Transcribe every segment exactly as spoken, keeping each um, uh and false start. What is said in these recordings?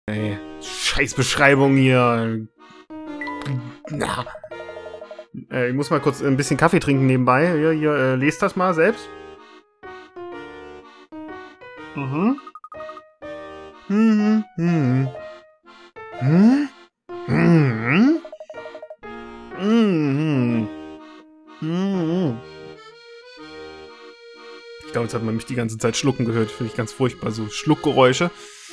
Ey, Scheißbeschreibung hier. Na. Äh, ich muss mal kurz ein bisschen Kaffee trinken nebenbei. Hier, hier, äh, lest das mal selbst. Mhm. Mhm. Mhm. Hm? Mhm. Mhm. Mhm. Ich glaube, jetzt hat man mich die ganze Zeit schlucken gehört. Finde ich ganz furchtbar. So Schluckgeräusche.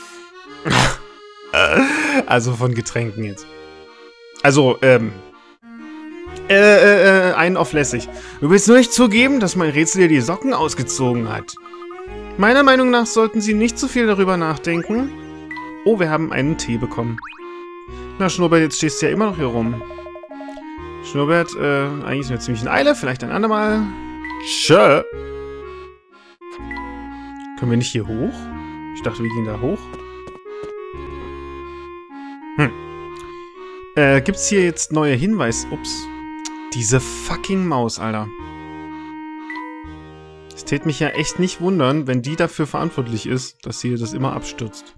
Also von Getränken jetzt. Also, ähm. Äh, äh, äh, einen auf lässig. Du willst nur nicht zugeben, dass mein Rätsel dir die Socken ausgezogen hat. Meiner Meinung nach sollten Sie nicht zu viel darüber nachdenken. Oh, wir haben einen Tee bekommen. Na, Schnurrbert, jetzt stehst du ja immer noch hier rum. Schnurrbert, äh, eigentlich ist mir ziemlich in Eile. Vielleicht ein andermal. Tschö. Können wir nicht hier hoch? Ich dachte, wir gehen da hoch. Hm. Äh, gibt's hier jetzt neue Hinweise? Ups. Diese fucking Maus, Alter. Es täte mich ja echt nicht wundern, wenn die dafür verantwortlich ist, dass hier das immer abstürzt.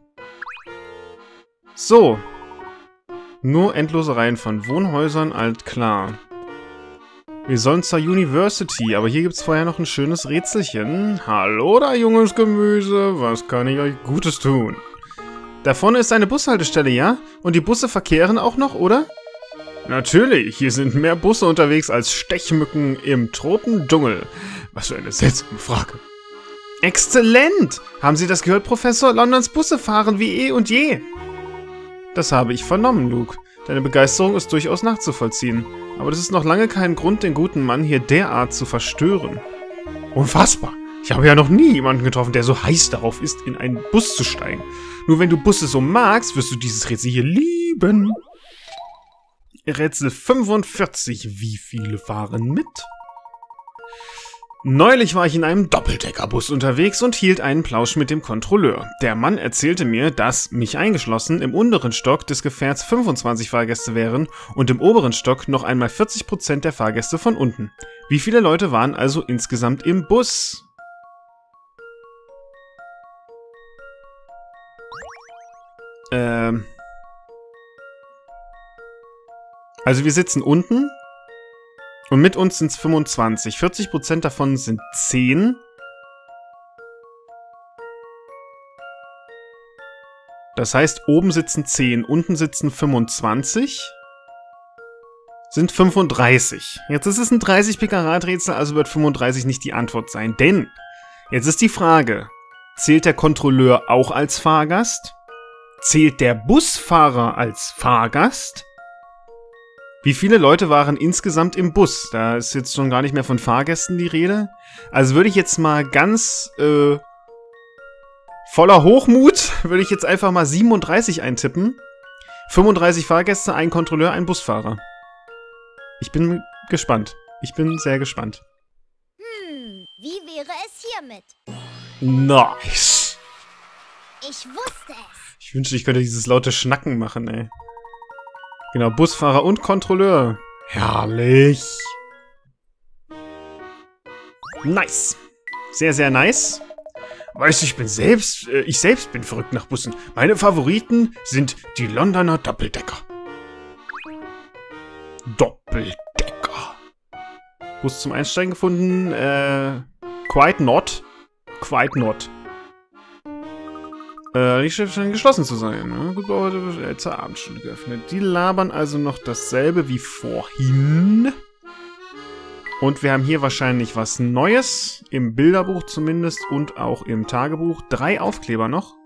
So. Nur endlose Reihen von Wohnhäusern, alt klar. Wir sollen zur University, aber hier gibt's vorher noch ein schönes Rätselchen. Hallo da, junges Gemüse, was kann ich euch Gutes tun? Da vorne ist eine Bushaltestelle, ja? Und die Busse verkehren auch noch, oder? Natürlich, hier sind mehr Busse unterwegs als Stechmücken im Tropendschungel. Was für eine seltsame Frage. Exzellent! Haben Sie das gehört, Professor? Londons Busse fahren wie eh und je. Das habe ich vernommen, Luke. Deine Begeisterung ist durchaus nachzuvollziehen. Aber das ist noch lange kein Grund, den guten Mann hier derart zu verstören. Unfassbar! Ich habe ja noch nie jemanden getroffen, der so heiß darauf ist, in einen Bus zu steigen. Nur wenn du Busse so magst, wirst du dieses Rätsel hier lieben. Rätsel fünfundvierzig. Wie viele fahren mit? Neulich war ich in einem Doppeldeckerbus unterwegs und hielt einen Plausch mit dem Kontrolleur. Der Mann erzählte mir, dass, mich eingeschlossen, im unteren Stock des Gefährts fünfundzwanzig Fahrgäste wären und im oberen Stock noch einmal vierzig Prozent der Fahrgäste von unten. Wie viele Leute waren also insgesamt im Bus? Ähm... Also wir sitzen unten und mit uns sind es fünfundzwanzig. vierzig Prozent davon sind zehn. Das heißt, oben sitzen zehn, unten sitzen fünfundzwanzig. Sind fünfunddreißig. Jetzt ist es ein dreißig Pick-a-Rad-Rätsel, also wird fünfunddreißig nicht die Antwort sein. Denn, jetzt ist die Frage, zählt der Kontrolleur auch als Fahrgast? Zählt der Busfahrer als Fahrgast? Wie viele Leute waren insgesamt im Bus? Da ist jetzt schon gar nicht mehr von Fahrgästen die Rede. Also würde ich jetzt mal ganz äh, voller Hochmut, würde ich jetzt einfach mal siebenunddreißig eintippen. fünfunddreißig Fahrgäste, ein Kontrolleur, ein Busfahrer. Ich bin gespannt. Ich bin sehr gespannt. Hm, wie wäre es hiermit? Nice. Ich wusste es. Ich wünschte, ich könnte dieses laute Schnacken machen, ey. Genau, Busfahrer und Kontrolleur. Herrlich. Nice. Sehr, sehr nice. Weißt du, ich bin selbst, äh, ich selbst bin verrückt nach Bussen. Meine Favoriten sind die Londoner Doppeldecker. Doppeldecker. Bus zum Einsteigen gefunden. Äh, quite not. Quite not. Äh, die Schiff scheint geschlossen zu sein. Ne? Gut, heute wird zur Abendstunde geöffnet. Die labern also noch dasselbe wie vorhin. Und wir haben hier wahrscheinlich was Neues. Im Bilderbuch zumindest und auch im Tagebuch. Drei Aufkleber noch.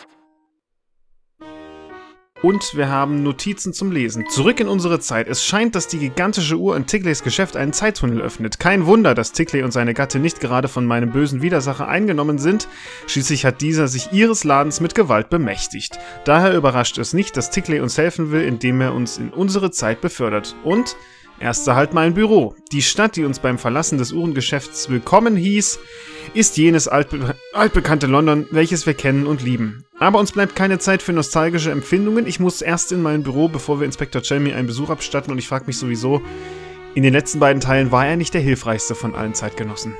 Und wir haben Notizen zum Lesen. Zurück in unsere Zeit. Es scheint, dass die gigantische Uhr in Tickleys Geschäft einen Zeittunnel öffnet. Kein Wunder, dass Tickley und seine Gattin nicht gerade von meinem bösen Widersacher eingenommen sind. Schließlich hat dieser sich ihres Ladens mit Gewalt bemächtigt. Daher überrascht es nicht, dass Tickley uns helfen will, indem er uns in unsere Zeit befördert. Und erster Halt mein Büro. Die Stadt, die uns beim Verlassen des Uhrengeschäfts willkommen hieß, ist jenes altbe altbekannte London, welches wir kennen und lieben. Aber uns bleibt keine Zeit für nostalgische Empfindungen. Ich muss erst in mein Büro, bevor wir Inspektor Chelmy einen Besuch abstatten. Und ich frage mich sowieso, in den letzten beiden Teilen war er nicht der hilfreichste von allen Zeitgenossen.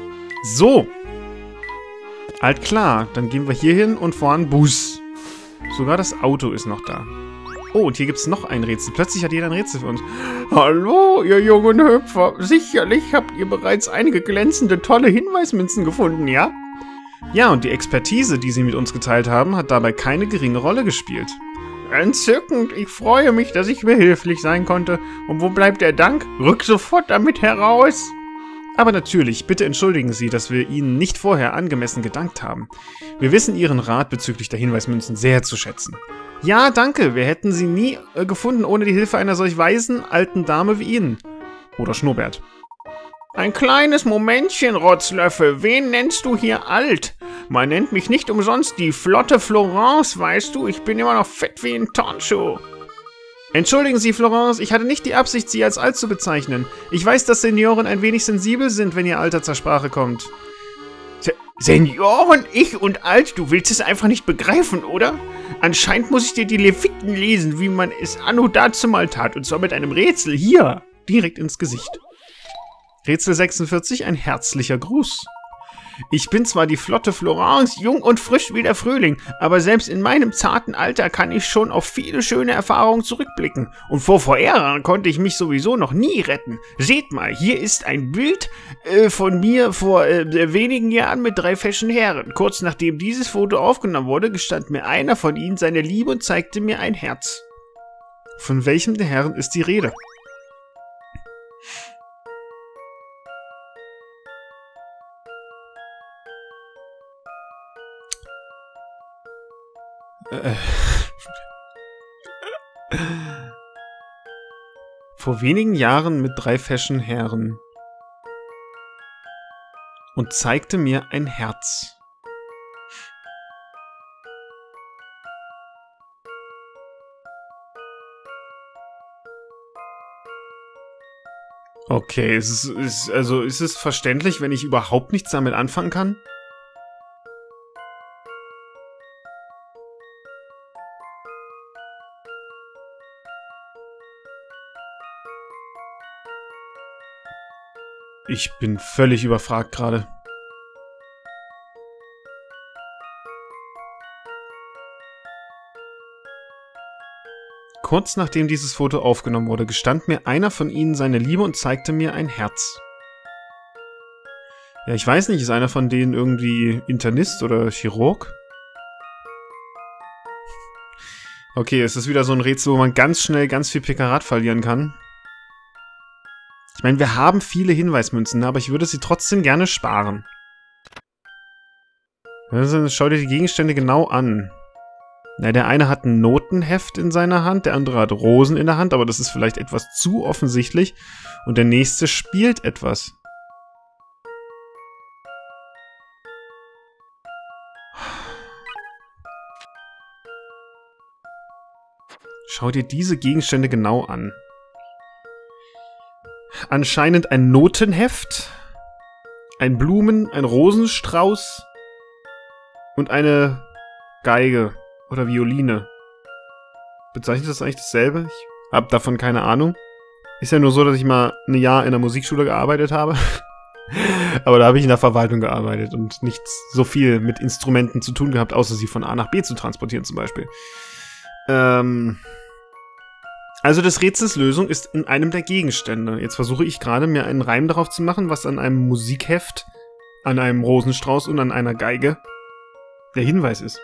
So. Alt klar, dann gehen wir hier hin und fahren Bus. Sogar das Auto ist noch da. Oh, und hier gibt es noch ein Rätsel. Plötzlich hat jeder ein Rätsel für uns. Hallo, ihr jungen Hüpfer. Sicherlich habt ihr bereits einige glänzende, tolle Hinweismünzen gefunden, ja? Ja, und die Expertise, die sie mit uns geteilt haben, hat dabei keine geringe Rolle gespielt. Entzückend. Ich freue mich, dass ich behilflich sein konnte. Und wo bleibt der Dank? Rück sofort damit heraus. Aber natürlich, bitte entschuldigen Sie, dass wir Ihnen nicht vorher angemessen gedankt haben. Wir wissen Ihren Rat bezüglich der Hinweismünzen sehr zu schätzen. Ja, danke, wir hätten sie nie äh, gefunden ohne die Hilfe einer solch weisen, alten Dame wie Ihnen. Oder Schnurrbart. Ein kleines Momentchen, Rotzlöffel, wen nennst du hier alt? Man nennt mich nicht umsonst die flotte Florence, weißt du, ich bin immer noch fett wie ein Turnschuh. Entschuldigen Sie, Florence, ich hatte nicht die Absicht, Sie als alt zu bezeichnen. Ich weiß, dass Senioren ein wenig sensibel sind, wenn ihr Alter zur Sprache kommt. Se Senioren, ich und alt, du willst es einfach nicht begreifen, oder? Anscheinend muss ich dir die Leviten lesen, wie man es anno dazumal tat, und zwar mit einem Rätsel hier, direkt ins Gesicht. Rätsel sechsundvierzig, ein herzlicher Gruß. Ich bin zwar die flotte Florence, jung und frisch wie der Frühling, aber selbst in meinem zarten Alter kann ich schon auf viele schöne Erfahrungen zurückblicken. Und vor Verehrern konnte ich mich sowieso noch nie retten. Seht mal, hier ist ein Bild äh, von mir vor äh, wenigen Jahren mit drei feschen Herren. Kurz nachdem dieses Foto aufgenommen wurde, gestand mir einer von ihnen seine Liebe und zeigte mir ein Herz. Von welchem der Herren ist die Rede? Äh. Vor wenigen Jahren mit drei feschen Herren. Und zeigte mir ein Herz. Okay, ist es, ist, also ist es verständlich, wenn ich überhaupt nichts damit anfangen kann? Ich bin völlig überfragt gerade. Kurz nachdem dieses Foto aufgenommen wurde, gestand mir einer von ihnen seine Liebe und zeigte mir ein Herz. Ja, ich weiß nicht, ist einer von denen irgendwie Internist oder Chirurg? Okay, es ist wieder so ein Rätsel, wo man ganz schnell ganz viel Pickerat verlieren kann. Ich meine, wir haben viele Hinweismünzen, aber ich würde sie trotzdem gerne sparen. Also, schau dir die Gegenstände genau an. Na, der eine hat ein Notenheft in seiner Hand, der andere hat Rosen in der Hand, aber das ist vielleicht etwas zu offensichtlich. Und der nächste spielt etwas. Schau dir diese Gegenstände genau an. Anscheinend ein Notenheft, ein Blumen, ein Rosenstrauß und eine Geige oder Violine. Bezeichnet das eigentlich dasselbe? Ich habe davon keine Ahnung. Ist ja nur so, dass ich mal ein Jahr in der Musikschule gearbeitet habe. Aber da habe ich in der Verwaltung gearbeitet und nicht so viel mit Instrumenten zu tun gehabt, außer sie von A nach B zu transportieren zum Beispiel. Ähm... Also des Rätsels Lösung ist in einem der Gegenstände. Jetzt versuche ich gerade, mir einen Reim darauf zu machen, was an einem Musikheft, an einem Rosenstrauß und an einer Geige der Hinweis ist.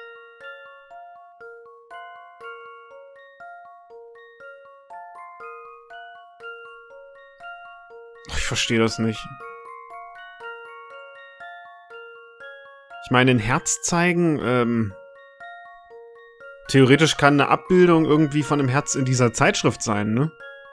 Ich verstehe das nicht. Ich meine, ein Herz zeigen, ähm... theoretisch kann eine Abbildung irgendwie von einem Herz in dieser Zeitschrift sein, ne?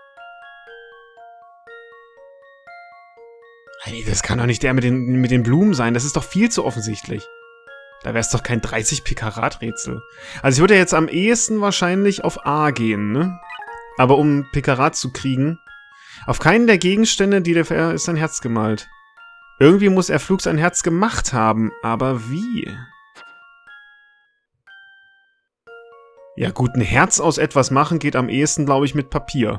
Hey, das kann doch nicht der mit den, mit den Blumen sein. Das ist doch viel zu offensichtlich. Da wäre es doch kein dreißig Pickerat-Rätsel. Also ich würde ja jetzt am ehesten wahrscheinlich auf A gehen, ne? Aber um Pickerat zu kriegen, auf keinen der Gegenstände, die der ist ein Herz gemalt. Irgendwie muss er flugs ein Herz gemacht haben, aber wie? Ja gut, ein Herz aus etwas machen geht am ehesten, glaube ich, mit Papier.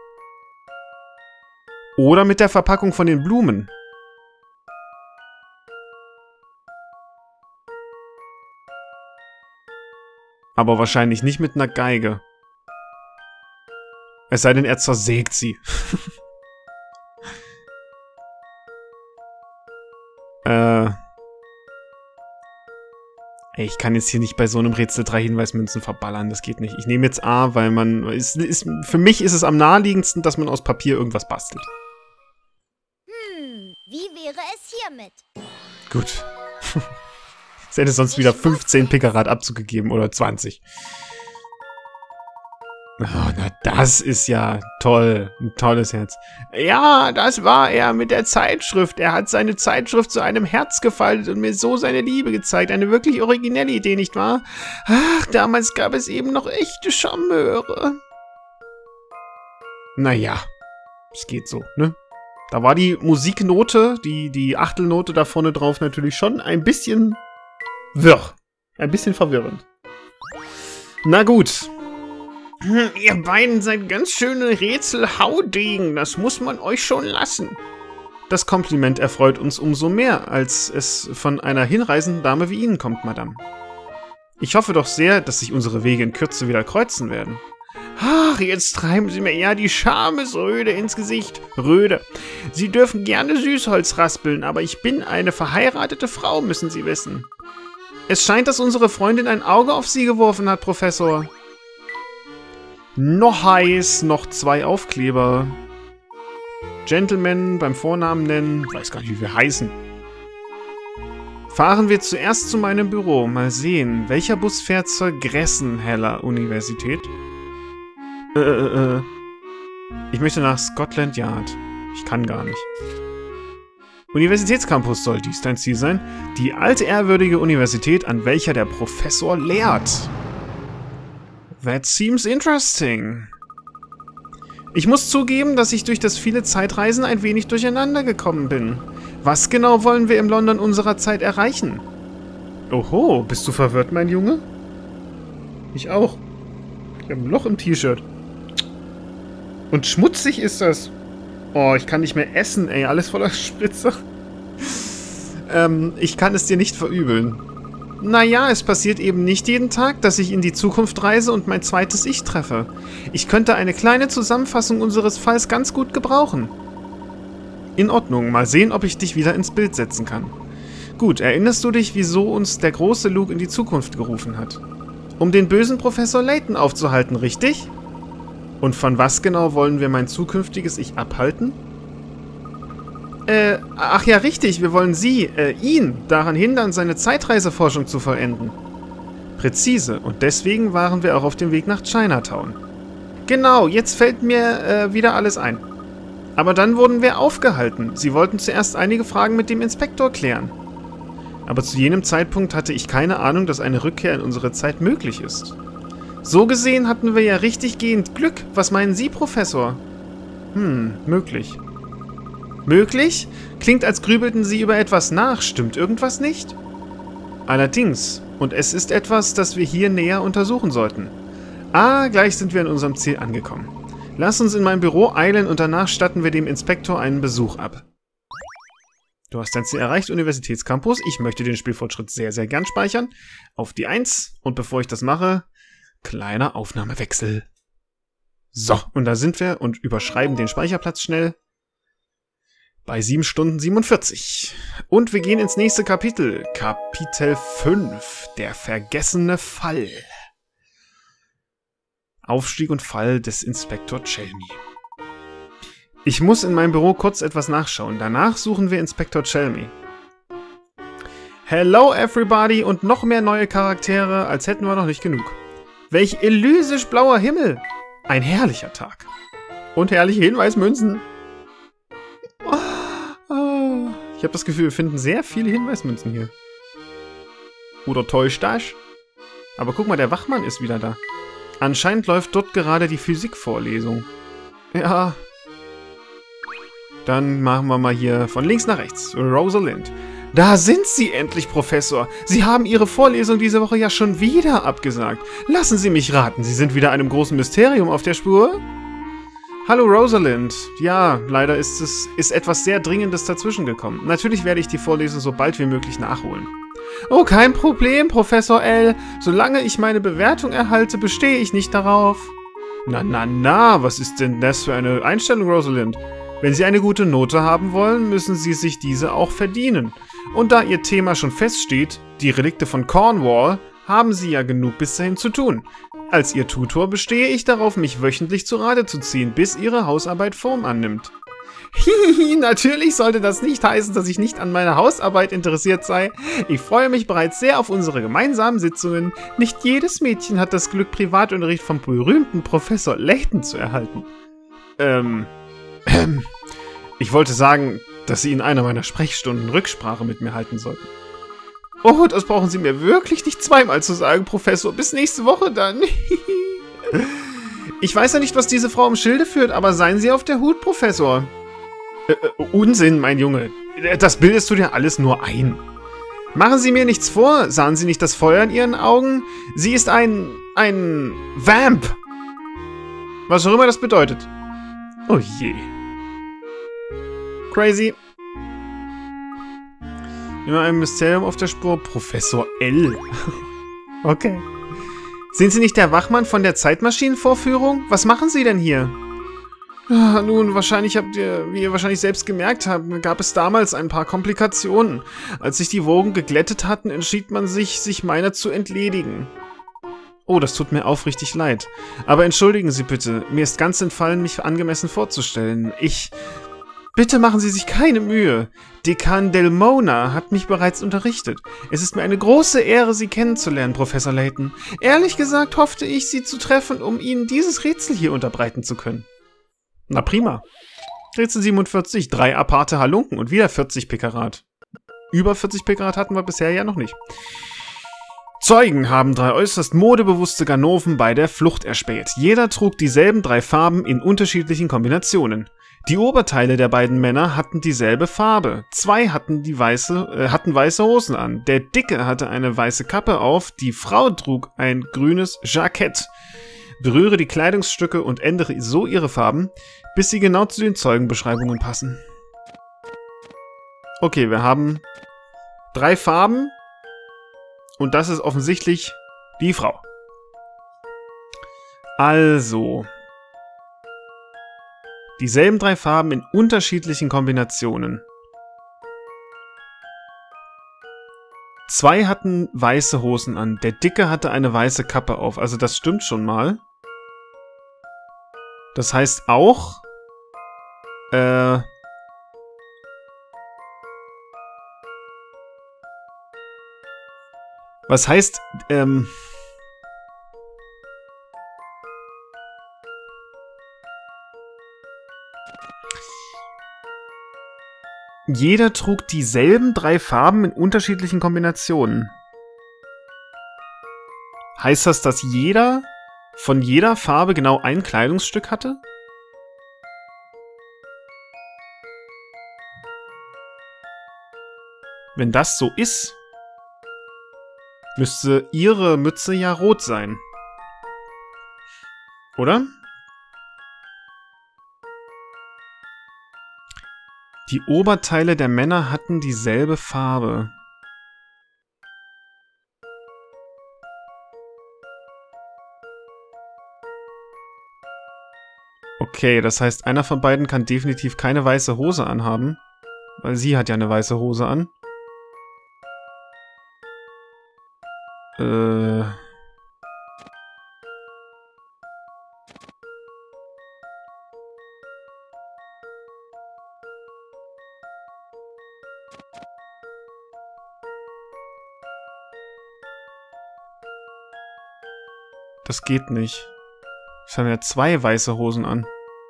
Oder mit der Verpackung von den Blumen. Aber wahrscheinlich nicht mit einer Geige. Es sei denn, er zersägt sie. äh... Ich kann jetzt hier nicht bei so einem Rätsel drei Hinweismünzen verballern, das geht nicht. Ich nehme jetzt A, weil man... Ist, ist, für mich ist es am naheliegendsten, dass man aus Papier irgendwas bastelt. Hm, wie wäre es hiermit? Gut. Es hätte sonst wieder fünfzehn Pickerad abzugegeben oder zwanzig. Oh, na, das ist ja toll. Ein tolles Herz. Ja, das war er mit der Zeitschrift. Er hat seine Zeitschrift zu einem Herz gefaltet und mir so seine Liebe gezeigt. Eine wirklich originelle Idee, nicht wahr? Ach, damals gab es eben noch echte Charmeure. Naja, es geht so, ne? Da war die Musiknote, die, die Achtelnote da vorne drauf natürlich schon ein bisschen wirr. Ein bisschen verwirrend. Na gut. Ihr beiden seid ganz schöne Rätselhaudegen, das muss man euch schon lassen. Das Kompliment erfreut uns umso mehr, als es von einer hinreisenden Dame wie Ihnen kommt, Madame. Ich hoffe doch sehr, dass sich unsere Wege in Kürze wieder kreuzen werden. Ach, jetzt treiben Sie mir ja die Schamesröde ins Gesicht. Röde. Sie dürfen gerne Süßholz raspeln, aber ich bin eine verheiratete Frau, müssen Sie wissen. Es scheint, dass unsere Freundin ein Auge auf Sie geworfen hat, Professor. Noch heiß, noch zwei Aufkleber. Gentleman beim Vornamen nennen. Weiß gar nicht, wie wir heißen. Fahren wir zuerst zu meinem Büro. Mal sehen, welcher Bus fährt zur Gressenheller Universität? Äh, äh, äh. Ich möchte nach Scotland Yard. Ich kann gar nicht. Universitätscampus soll dies dein Ziel sein. Die alte ehrwürdige Universität, an welcher der Professor lehrt. That seems interesting. Ich muss zugeben, dass ich durch das viele Zeitreisen ein wenig durcheinander gekommen bin. Was genau wollen wir im London unserer Zeit erreichen? Oho, bist du verwirrt, mein Junge? Ich auch. Ich habe ein Loch im T-Shirt. Und schmutzig ist das. Oh, ich kann nicht mehr essen, ey. Alles voller Spritzer. ähm, ich kann es dir nicht verübeln. Naja, es passiert eben nicht jeden Tag, dass ich in die Zukunft reise und mein zweites Ich treffe. Ich könnte eine kleine Zusammenfassung unseres Falls ganz gut gebrauchen. In Ordnung, mal sehen, ob ich dich wieder ins Bild setzen kann. Gut, erinnerst du dich, wieso uns der große Luke in die Zukunft gerufen hat? Um den bösen Professor Layton aufzuhalten, richtig? Und von was genau wollen wir mein zukünftiges Ich abhalten? Äh, ach ja, richtig, wir wollen Sie, äh, ihn, daran hindern, seine Zeitreiseforschung zu vollenden. Präzise, und deswegen waren wir auch auf dem Weg nach Chinatown. Genau, jetzt fällt mir äh, wieder alles ein. Aber dann wurden wir aufgehalten. Sie wollten zuerst einige Fragen mit dem Inspektor klären. Aber zu jenem Zeitpunkt hatte ich keine Ahnung, dass eine Rückkehr in unsere Zeit möglich ist. So gesehen hatten wir ja richtig gehend Glück. Was meinen Sie, Professor? Hm, möglich. Möglich? Klingt, als grübelten Sie über etwas nach. Stimmt irgendwas nicht? Allerdings. Und es ist etwas, das wir hier näher untersuchen sollten. Ah, gleich sind wir an unserem Ziel angekommen. Lass uns in mein Büro eilen und danach statten wir dem Inspektor einen Besuch ab. Du hast dein Ziel erreicht, Universitätscampus. Ich möchte den Spielfortschritt sehr, sehr gern speichern. Auf die eins. Und bevor ich das mache, kleiner Aufnahmewechsel. So, und da sind wir und überschreiben den Speicherplatz schnell. Bei sieben Stunden siebenundvierzig. Und wir gehen ins nächste Kapitel. Kapitel fünf. Der vergessene Fall. Aufstieg und Fall des Inspektor Chelmy. Ich muss in meinem Büro kurz etwas nachschauen. Danach suchen wir Inspektor Chelmy. Hello everybody und noch mehr neue Charaktere, als hätten wir noch nicht genug. Welch elysisch blauer Himmel. Ein herrlicher Tag. Und herrliche Hinweismünzen. Ich habe das Gefühl, wir finden sehr viele Hinweismünzen hier. Oder täuscht das? Aber guck mal, der Wachmann ist wieder da. Anscheinend läuft dort gerade die Physikvorlesung. Ja. Dann machen wir mal hier von links nach rechts. Rosalind. Da sind Sie endlich, Professor. Sie haben Ihre Vorlesung diese Woche ja schon wieder abgesagt. Lassen Sie mich raten, Sie sind wieder einem großen Mysterium auf der Spur? Hallo Rosalind. Ja, leider ist es ist etwas sehr Dringendes dazwischen gekommen. Natürlich werde ich die Vorlesung so bald wie möglich nachholen. Oh, kein Problem, Professor L. Solange ich meine Bewertung erhalte, bestehe ich nicht darauf. Na, na, na, was ist denn das für eine Einstellung, Rosalind? Wenn Sie eine gute Note haben wollen, müssen Sie sich diese auch verdienen. Und da Ihr Thema schon feststeht, die Relikte von Cornwall, haben Sie ja genug bis dahin zu tun. Als Ihr Tutor bestehe ich darauf, mich wöchentlich zu Rate zu ziehen, bis Ihre Hausarbeit Form annimmt. Hihihi, natürlich sollte das nicht heißen, dass ich nicht an meiner Hausarbeit interessiert sei. Ich freue mich bereits sehr auf unsere gemeinsamen Sitzungen. Nicht jedes Mädchen hat das Glück, Privatunterricht vom berühmten Professor Layton zu erhalten. Ähm, ähm, ich wollte sagen, dass Sie in einer meiner Sprechstunden Rücksprache mit mir halten sollten. Oh, das brauchen Sie mir wirklich nicht zweimal zu sagen, Professor. Bis nächste Woche dann. Ich weiß ja nicht, was diese Frau im Schilde führt, aber seien Sie auf der Hut, Professor. Äh, äh, Unsinn, mein Junge. Das bildest du dir alles nur ein. Machen Sie mir nichts vor. Sahen Sie nicht das Feuer in Ihren Augen? Sie ist ein... ein... Vamp. Was auch immer das bedeutet. Oh je. Crazy. Immer ein Mysterium auf der Spur. Professor L. Okay. Sind Sie nicht der Wachmann von der Zeitmaschinenvorführung? Was machen Sie denn hier? Ah, nun, wahrscheinlich habt ihr, wie ihr wahrscheinlich selbst gemerkt habt, gab es damals ein paar Komplikationen. Als sich die Wogen geglättet hatten, entschied man sich, sich meiner zu entledigen. Oh, das tut mir aufrichtig leid. Aber entschuldigen Sie bitte, mir ist ganz entfallen, mich angemessen vorzustellen. Ich... Bitte machen Sie sich keine Mühe. Dekan Delmona hat mich bereits unterrichtet. Es ist mir eine große Ehre, Sie kennenzulernen, Professor Layton. Ehrlich gesagt hoffte ich, Sie zu treffen, um Ihnen dieses Rätsel hier unterbreiten zu können. Na prima. Rätsel siebenundvierzig, drei aparte Halunken und wieder vierzig Pekarat. Über vierzig Pekarat hatten wir bisher ja noch nicht. Zeugen haben drei äußerst modebewusste Ganoven bei der Flucht erspäht. Jeder trug dieselben drei Farben in unterschiedlichen Kombinationen. Die Oberteile der beiden Männer hatten dieselbe Farbe. Zwei hatten, die weiße, äh, hatten weiße Hosen an. Der Dicke hatte eine weiße Kappe auf. Die Frau trug ein grünes Jackett. Berühre die Kleidungsstücke und ändere so ihre Farben, bis sie genau zu den Zeugenbeschreibungen passen. Okay, wir haben drei Farben. Und das ist offensichtlich die Frau. Also... Dieselben drei Farben in unterschiedlichen Kombinationen. Zwei hatten weiße Hosen an. Der Dicke hatte eine weiße Kappe auf. Also das stimmt schon mal. Das heißt auch... Äh... Was heißt... Ähm... Jeder trug dieselben drei Farben in unterschiedlichen Kombinationen. Heißt das, dass jeder von jeder Farbe genau ein Kleidungsstück hatte? Wenn das so ist, müsste ihre Mütze ja rot sein. Oder? Die Oberteile der Männer hatten dieselbe Farbe. Okay, das heißt, einer von beiden kann definitiv keine weiße Hose anhaben. Weil sie hat ja eine weiße Hose an. Äh... Das geht nicht. Ich habe ja zwei weiße Hosen an.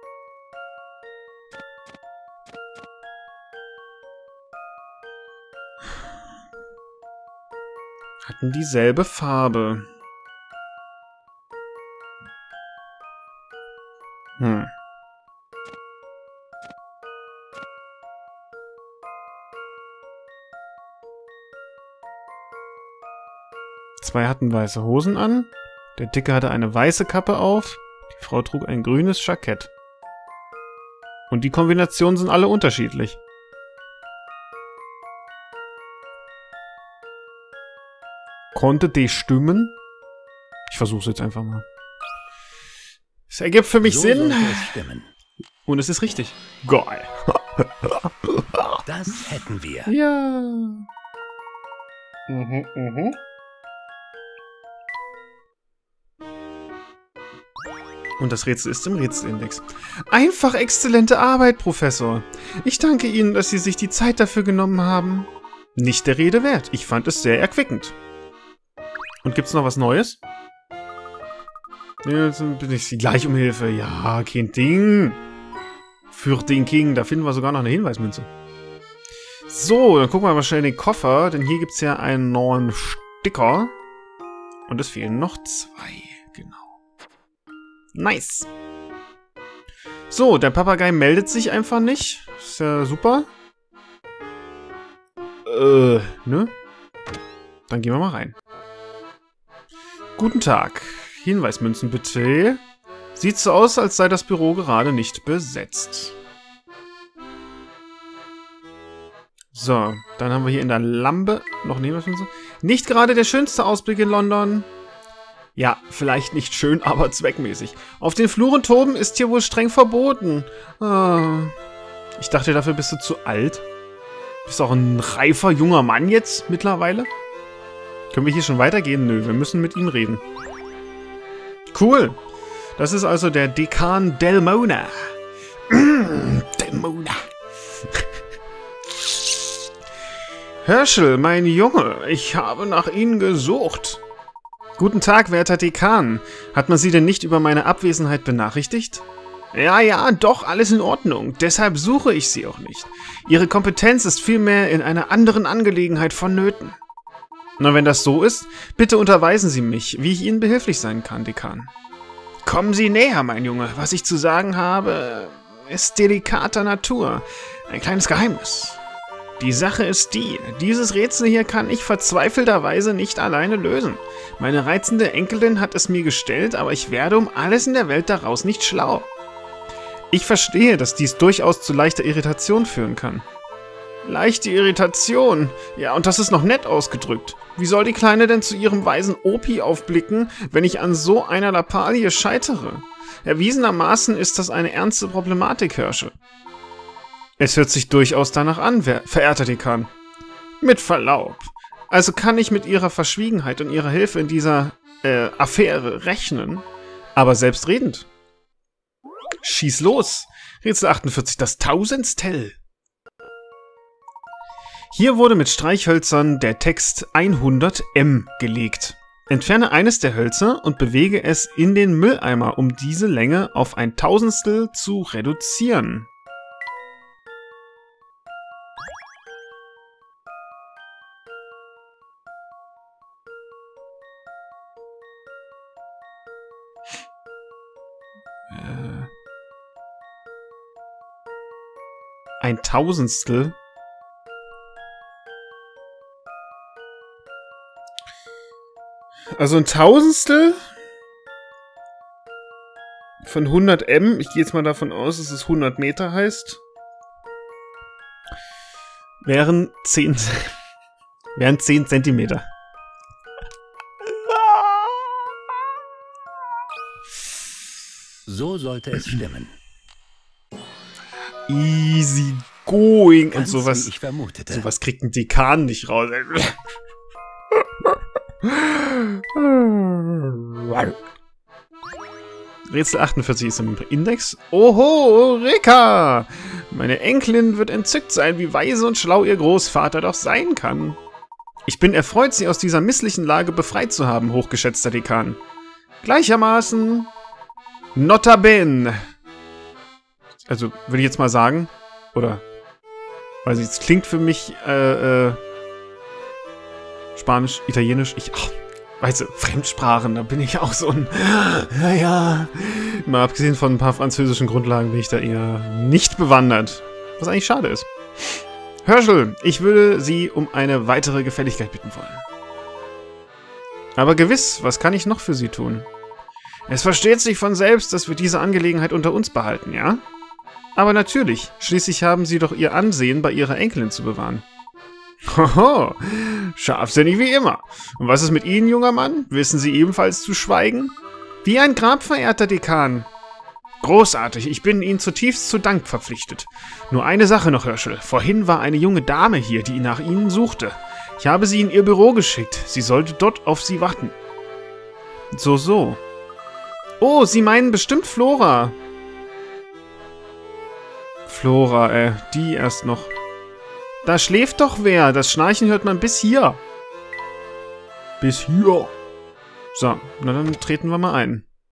Hatten dieselbe Farbe. Hm. Zwei hatten weiße Hosen an. Der Dicke hatte eine weiße Kappe auf. Die Frau trug ein grünes Jackett. Und die Kombinationen sind alle unterschiedlich. Konnte die stimmen? Ich versuch's jetzt einfach mal. Es ergibt für mich So Sinn. sollte es stimmen. Und es ist richtig. Geil. Das hätten wir. Ja. Mhm, mhm. Und das Rätsel ist im Rätselindex. Einfach exzellente Arbeit, Professor. Ich danke Ihnen, dass Sie sich die Zeit dafür genommen haben. Nicht der Rede wert. Ich fand es sehr erquickend. Und gibt's noch was Neues? Jetzt bin ich gleich um Hilfe. Ja, kein Ding. Für den King. Da finden wir sogar noch eine Hinweismünze. So, dann gucken wir mal schnell in den Koffer. Denn hier gibt's ja einen neuen Sticker. Und es fehlen noch zwei. Genau. Nice. So, der Papagei meldet sich einfach nicht. Ist ja super. Äh, ne? Dann gehen wir mal rein. Guten Tag. Hinweismünzen bitte. Sieht so aus, als sei das Büro gerade nicht besetzt. So, dann haben wir hier in der Lampe noch eine Hinweismünze. Nicht gerade der schönste Ausblick in London. Ja, vielleicht nicht schön, aber zweckmäßig. Auf den Fluren toben ist hier wohl streng verboten. Ah, ich dachte, dafür bist du zu alt. Bist auch ein reifer junger Mann jetzt mittlerweile? Können wir hier schon weitergehen? Nö, wir müssen mit ihm reden. Cool. Das ist also der Dekan Delmona. Delmona. Herschel, mein Junge, ich habe nach Ihnen gesucht. Guten Tag, werter Dekan. Hat man Sie denn nicht über meine Abwesenheit benachrichtigt? Ja, ja, doch, alles in Ordnung. Deshalb suche ich Sie auch nicht. Ihre Kompetenz ist vielmehr in einer anderen Angelegenheit vonnöten. Na, wenn das so ist, bitte unterweisen Sie mich, wie ich Ihnen behilflich sein kann, Dekan. Kommen Sie näher, mein Junge. Was ich zu sagen habe, ist delikater Natur. Ein kleines Geheimnis. Die Sache ist die, dieses Rätsel hier kann ich verzweifelterweise nicht alleine lösen. Meine reizende Enkelin hat es mir gestellt, aber ich werde um alles in der Welt daraus nicht schlau. Ich verstehe, dass dies durchaus zu leichter Irritation führen kann. Leichte Irritation? Ja, und das ist noch nett ausgedrückt. Wie soll die Kleine denn zu ihrem weisen Opi aufblicken, wenn ich an so einer Lappalie scheitere? Erwiesenermaßen ist das eine ernste Problematik, Herrsche. Es hört sich durchaus danach an, verehrter Dekan. Mit Verlaub. Also kann ich mit Ihrer Verschwiegenheit und Ihrer Hilfe in dieser, äh, Affäre rechnen, aber selbstredend. Schieß los. Rätsel achtundvierzig, das Tausendstel. Hier wurde mit Streichhölzern der Text hundert M gelegt. Entferne eines der Hölzer und bewege es in den Mülleimer, um diese Länge auf ein Tausendstel zu reduzieren. Äh, ein Tausendstel? Also ein Tausendstel von hundert M, ich gehe jetzt mal davon aus, dass es hundert Meter heißt, wären zehn, wären zehn Zentimeter. So sollte es stimmen. Easy going. Ganz und sowas. wie ich vermutete. Sowas kriegt ein Dekan nicht raus. Rätsel achtundvierzig ist im Index. Oho, Rika! Meine Enkelin wird entzückt sein, wie weise und schlau ihr Großvater doch sein kann. Ich bin erfreut, Sie aus dieser misslichen Lage befreit zu haben, hochgeschätzter Dekan. Gleichermaßen nota bene. Also, würde ich jetzt mal sagen, oder, weiß ich, es klingt für mich, äh, äh, Spanisch, Italienisch, ich, ach, weißt du, Fremdsprachen, da bin ich auch so ein, naja, mal abgesehen von ein paar französischen Grundlagen bin ich da eher nicht bewandert, was eigentlich schade ist. Herschel, ich würde Sie um eine weitere Gefälligkeit bitten wollen. Aber gewiss, was kann ich noch für Sie tun? Es versteht sich von selbst, dass wir diese Angelegenheit unter uns behalten, ja? Aber natürlich, schließlich haben Sie doch Ihr Ansehen bei Ihrer Enkelin zu bewahren. Hoho, scharfsinnig wie immer. Und was ist mit Ihnen, junger Mann? Wissen Sie ebenfalls zu schweigen? Wie ein Grab, verehrter Dekan. Großartig, ich bin Ihnen zutiefst zu Dank verpflichtet. Nur eine Sache noch, Herschel. Vorhin war eine junge Dame hier, die nach Ihnen suchte. Ich habe sie in Ihr Büro geschickt. Sie sollte dort auf Sie warten. So, so. Oh, Sie meinen bestimmt Flora. Flora, äh, die erst noch. Da schläft doch wer. Das Schnarchen hört man bis hier. Bis hier. So, na dann treten wir mal ein.